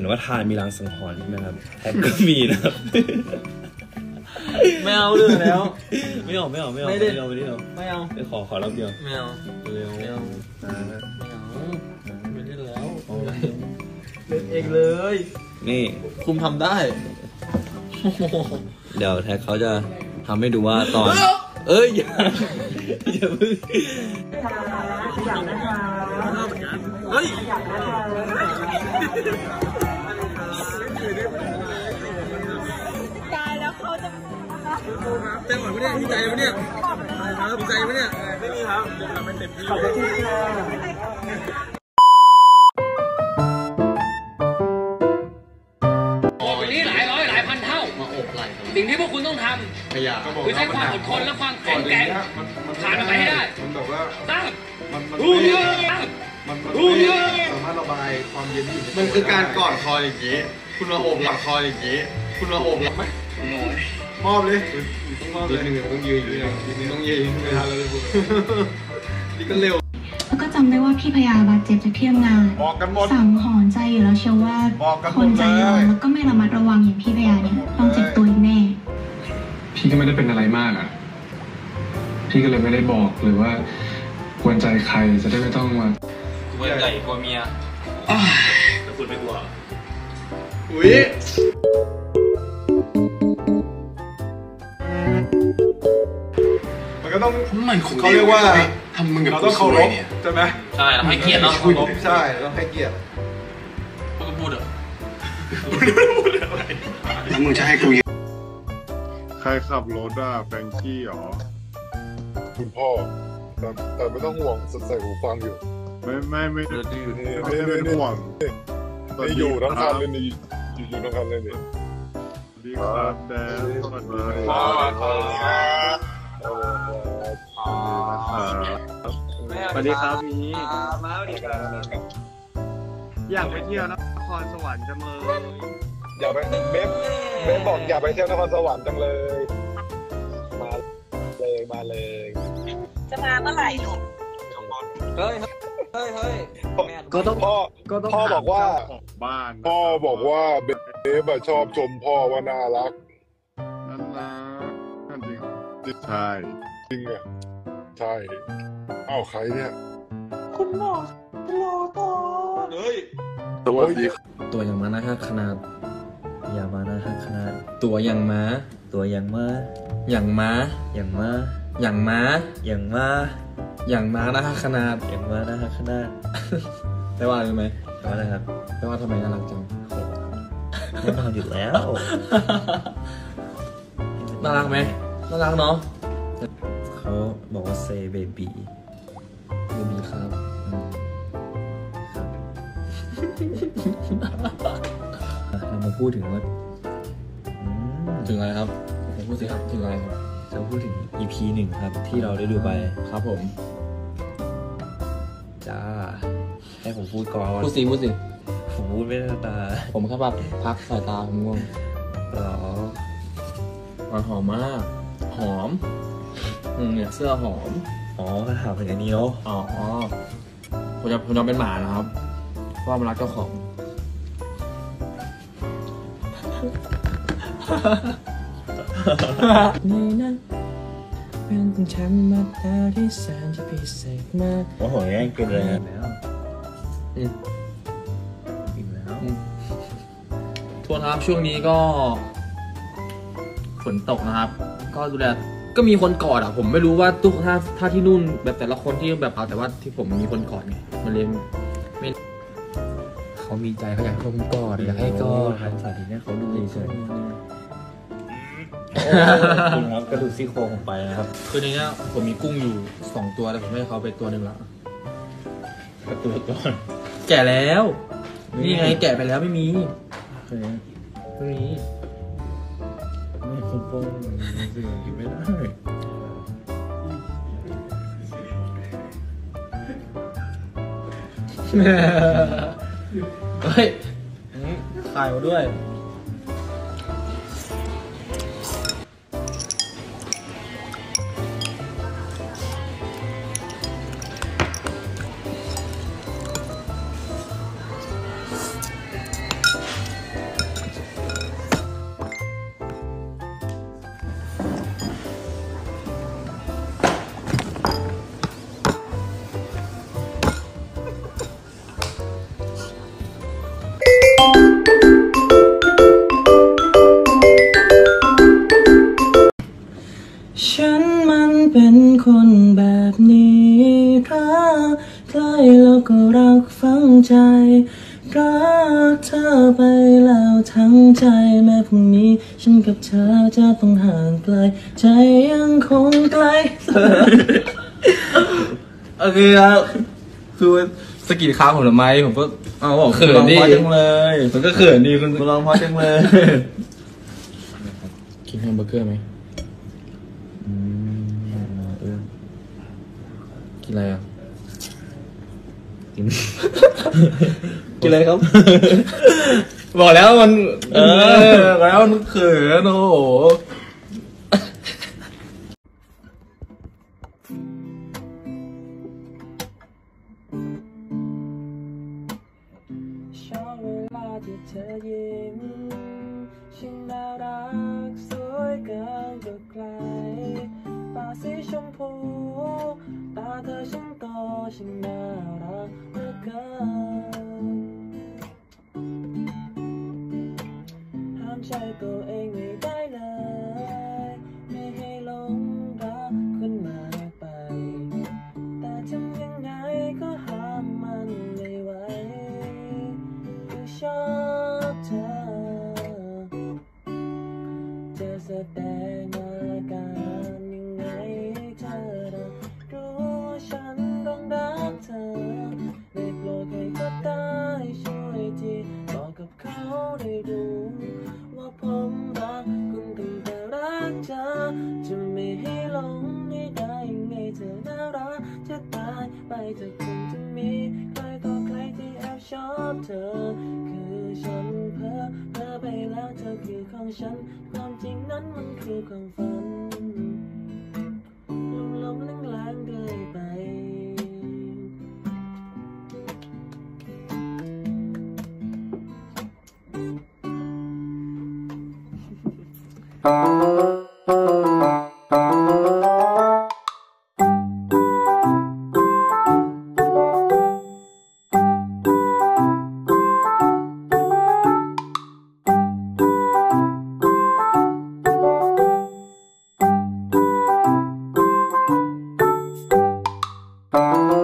นว่าทานมีรังสังหรณ์ใช่ไหมครับแท็กก็มีนะครับไม่เอาเรื่องแล้วไม่เอาไปขอรอบเดียวไม่เอาเร็วไม่เอาไม่เล่นแล้วเล่นเองเลยนี่คุมทำได้เดี๋ยวแท็กเขาจะทำให้ดูว่าตอนเอ้ยอย่าเพิ่งอยากนะคะเฮ้ยตายแล้วเขาจะเต้นหวานไหมเนี่ยดีใจไหมเนี่ยดีใจไหมเนี่ยไม่มีครับไม่เต็มที่ขอบคุณค่ะโอบวันนี้หลายร้อยหลายพันเท่ามาโอบไหล่สิ่งที่พวกคุณต้องทำคือใช้ความอดทนและความแข็งแกร่งผ่านมันไปให้ได้ตั้งรู้เยอะรู้เยอะสามารถระบายความเย็นที่มันคือการกอดคออย่างนี้คุณมาโอบหลังคออย่างนี้คุณมาโอบหลังไหมมอบเลยนิดนึงต้องยืนอยู่ต้องยืนไม่ทันแล้วเลยพูดนี่ก็เร็วแล้วก็จำได้ว่าพี่พยาบาดเจ็บจากที่ทำงานสังหรณ์ใจอยู่แล้วเชื่อว่าคนใจร้อนแล้วก็ไม่ระมัดระวังอย่างพี่พยาเนี่ยต้องเจ็บตัวอีกแน่พี่ก็ไม่ได้เป็นอะไรมากอ่ะพี่ก็เลยไม่ได้บอกหรือว่ากวนใจใครจะได้ไม่ต้องมากวนใหญ่กว่าเมียแต่คุณไม่กลัวอุ๊ยมันก็ต้องเขาเรียกว่าทำมึงกับเราต้องเคารพใช่ไหมใช่เราให้เกียรติเนาะใช่เราให้เกียรติก็พูดเหรอแล้วมึงจะให้กูใครขับรถอะแฟรงกี้หรอคุณพ่อแต่ไม่ต้องห่วงใส่หูฟังอยู่ไม่เป็นห่วงนี่อยู่ทั้งคันเลยนี่อยู่ทั้งคันเลยนี่ดีครับแดนสวัสดีสวัสดีครับพี่มาสวัสดีครับอยากไปเที่ยวนครสวรรค์จังเลยอยากไปเบฟบอกอยากไปเที่ยวนครสวรรค์จังเลยมาเลยจะมาเมื่อไหร่ลูกเฮ้ยก็ต้องพ่อบอกว่าบ้านพ่อบอกว่าเบฟชอบชมพ่อว่าน่ารักนั่นจริงใช่จริงอ่ะใช่อ้าวใครเนี่ยคุณหมอรอก่อนเฮ้ยตัวดีตัวอย่างม้านะฮะขนาดอย่ามานะฮะขนาดตัวอย่างม้าตัวอย่างม้าอย่างม้าอย่างม้าอย่างม้าอย่างม้าอย่างม้านะฮะขนาดอย่างม้านะฮะขนาดได้ว่ารู้ไหมได้ว่าอะไรครับได้ว่าทำไมน่ารักจังแน่นอนอยู่แล้วน่ารักไหมน่ารักเนาะเขาบอกว่า say baby baby ครับเรามาพูดถึงว่าถึงอะไรครับผมพูดสิครับถึงอะไรครับจะพูดถึง EP 1ครับที่เราได้ดูไปครับผมจ้าให้ผมพูดก่อนพูดสิผมพูดไม่ได้ตาผมแค่แบบพักสายตาผมง่วงมันหอมมากหอมเนี่ยเสื้อหอมก็ถามเป็นอย่างนี้เนาะผมจะเป็นหมานะครับเพราะมันรักเจ้าของนี่นะเป็นธรรมดาที่แสนจะพิเศษมากโอ้โหยังกินเลยแล้วกินแล้วทวนครับช่วงนี้ก็ฝนตกนะครับก็ดูแลก็มีคนกอดอ่ะผมไม่รู้ว่าทุกถ้าที่นู่นแบบแต่ละคนที่แบบเอาแต่ว่าที่ผมมีคนกอดไงมันเลยไม่เขามีใจเขาอยากให้ผมกอดอยากให้กอดทางสาธิตเนี่ยเขาดูเฉยคุณครับกระดูกซี่โครงผมไปนะครับคือในนี้ผมมีกุ้งอยู่2ตัวแต่ผมให้เขาไปตัวนึงละกระตูกก่อนแก่แล้วนี่ไงแก่ไปแล้วไม่มีไม่คนโป้งสิ่งกินไม่ได้เฮ้ยถ่ายมาด้วยแบบนี้รักใกล้แล้วก็รักฝังใจรักเธอไปแล้วทั้งใจแม้พรุ่งนี้ฉันกับเธอจะต้องห่างไกลใจยังคงไกลโอเคครับคือสกิดค้างผมทำไมผมก็บอกเขินดิจังเลยผมก็เขินดีคุณร้องเพราะจังเลยกินแฮมเบอร์เกอร์ไหมกินอะไรอ่ะกินอะไรครับบอกแล้วมันแล้วมันเขินโอ้โหชอบเวลาที่เธอยิ้มช่างน่ารักสวยเกินกว่าใครตาสีชมพูตาเธอช่างโตช่างน่ารักเหลือเกินห้ามใจตัวเองไม่ได้เลยไม่ให้หลงรักคุณมากไปแต่ทำยังไงก็ห้ามมันไม่ไหวคือชอบเธอจะแสดงอาการยังไงให้เธอได้รู้ว่าฉันต้องรักเธอได้โปรดให้ก็ได้ช่วยทีบอกกับเขาได้รู้ว่าผมรักคุณตั้งแต่รักเธอจะไม่ให้หลงไม่ได้ยังไงเธอน่ารักจะตายไปจากคุณจะมีใครต่อใครที่แอบชอบเธอคือฉันเพ้อไปแล้วเธอคือของฉันความจริงนั้นมันคือความฝันลมแรงๆเรื่อยไป Bye.